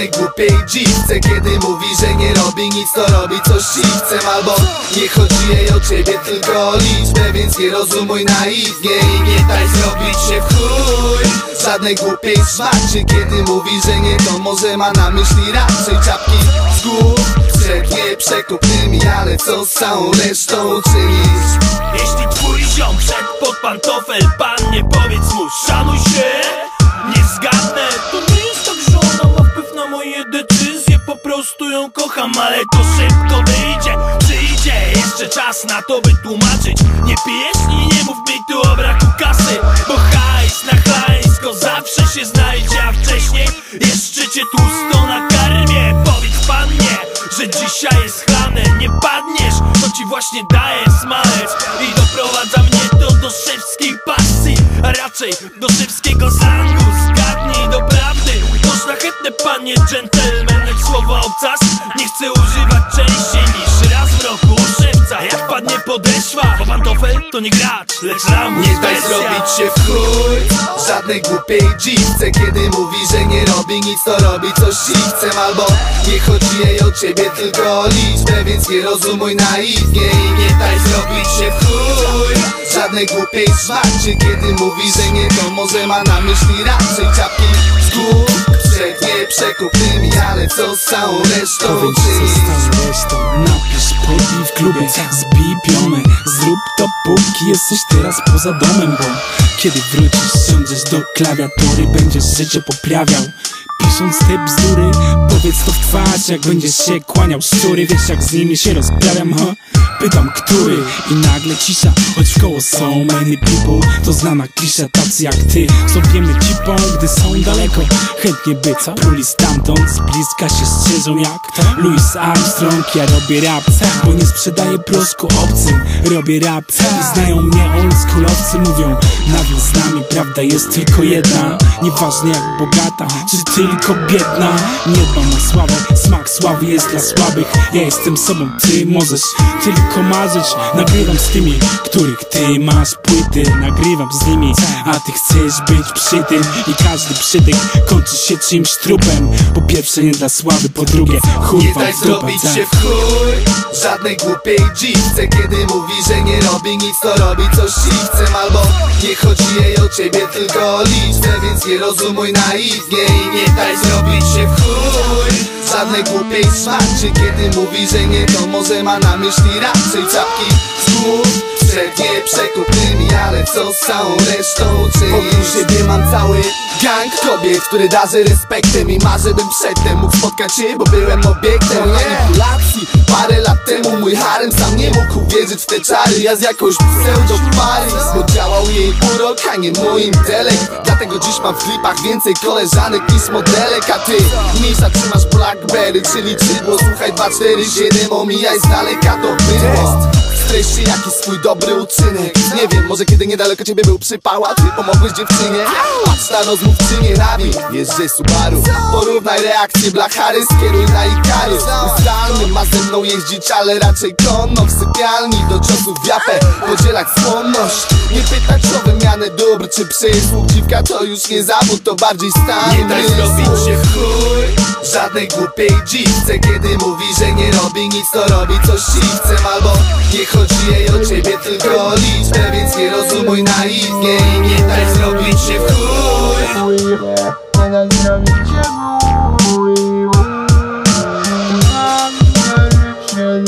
żadnej głupiej dziwce. Kiedy mówi, że nie robi nic, to robi coś siwcem. Albo nie chodzi jej o ciebie, tylko o liczbę, więc nie rozumuj naiwnie i nie daj zrobić się w chuj żadnej głupiej szmacie. Kiedy mówi, że nie, to może ma na myśli raczej czapki z głów przed nieprzekupnymi. Ale co z całą resztą czynisz? Jeśli twój ziom wszedł pod pantofel, pannie powiedz mu szanuj się. Nie zgadnę, to nie jest tak, że ona ma wpływ na moje decyzje. Po prostu ją kocham, ale to szybko wyjdzie. Przyjdzie jeszcze czas na to, by tłumaczyć. Nie pijesz i nie mów mi tu o braku kasy, bo hajs na chlańsko zawsze się znajdzie. A wcześniej jeszcze cię tłusto nakarmię. Powiedz pannie, że dzisiaj jest chlane. Nie padniesz, to ci właśnie daje smalec. I doprowadza mnie to do szewskiej pasji, a raczej do szewskiego slangu. Zgadnij doprawdy, to szlachetne panie dżentelmen. Lecz słowa obcas nie chcę używać częściej niż raz w roku. Szewca jak padnie podeszwa, bo pantofel to nie gracz, lecz lamus. Nie daj zrobić się w chuj żadnej głupiej dziwce. Kiedy mówi, że nie robi nic, to robi coś siwcem. Albo nie chodzi jej o ciebie, tylko o liczbę, więc nie rozumuj naiwnie i nie daj zrobić się w chuj żadnej głupiej szmacie. Kiedy mówi, że nie, to może ma na myśli raczej czapki z głów przed nieprzekupnymi. Ale co z całą resztą czynisz? Napisz, podbij w klubie, zbij pionę. Zrób to póki jesteś teraz poza domem, bo kiedy wrócisz, siądziesz do klawiatury, będziesz życie poprawiał. Pisząc te bzdury, powiedz to w twarz, jak będziesz się kłaniał szczury. Wiesz jak z nimi się rozprawiam, ha? Pytam, który? I nagle cisza, choć wkoło są many people. To znana klisza, tacy jak ty sobie cipą, gdy są daleko. Chętnie by pruli stamtąd, z bliska się strzeżą jak Louis Armstrong. Ja robię rap, bo nie sprzedaję proszku obcym. Robię rap i znają mnie oldschoolowcy. Mówią, nawet z nami prawda jest tylko jedna. Nieważne jak bogata, czy tylko biedna. Nie dbam o sławę, smak sławy jest dla słabych. Ja jestem sobą, ty możesz tylko marzyć. Nagrywam z tymi, których ty masz płyty. Nagrywam z nimi, a ty chcesz być przy tym. I każdy przytyk kończy się czymś trupem. Po pierwsze nie dla sławy, po drugie chuj nie daj zrobić się w chuj żadnej głupiej dziwce. Kiedy mówi, że nie robi nic, to robi coś siwcem. Albo nie chodzi jej o ciebie, tylko o liczbę, więc nie rozumuj naiwnie i nie daj zrobić się w chuj żadnej głupiej szmacie. Kiedy mówi, że nie, to może ma na myśli raczej czapki z głów przed nieprzekupnymi. Ale co z całą resztą czynisz? Wokół siebie mam cały gang kobiet, który darzy respektem i marzę, bym przedtem mógł spotkać się, bo byłem obiektem manipulacji. Parę lat temu mój harem sam nie mógł uwierzyć w te czary. Ja z jakąś pseudo Paris, bo działał jej urok, a nie mój intelekt. Dlatego dziś mam w klipach więcej koleżanek niż modelek. A ty, mniejsza trzymasz Blackberry, czyli czydło. Słuchaj 247, omijaj z daleka to bydło. Streść się jakiś swój dobry uczynek. Nie wiem, może kiedy niedaleko ciebie był przypał, a ty pomogłeś dziewczynie. Patrz na rozmówczynię Nawi, jeżdżę Subaru. Porównaj reakcję blachary, skieruj na Ikarus. Ustalny ma ze mną jeździć, ale raczej konno. W sypialni do ciosów w japę podzielać skłonność. Nie pytać o wymianę dóbr czy przysług. Dziwka to już nie zawód, to bardziej stan. Nie daj zrobić się w chuj żadnej głupiej dziwce. Kiedy mówi, że nie robi nic, to robi coś siwcem. Albo nie chodzi jej o ciebie, tylko o liczbę, więc nie rozumuj naiwnie i nie daj zrobić się w chuj. Nie daj zrobić się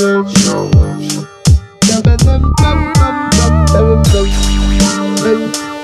w chuj.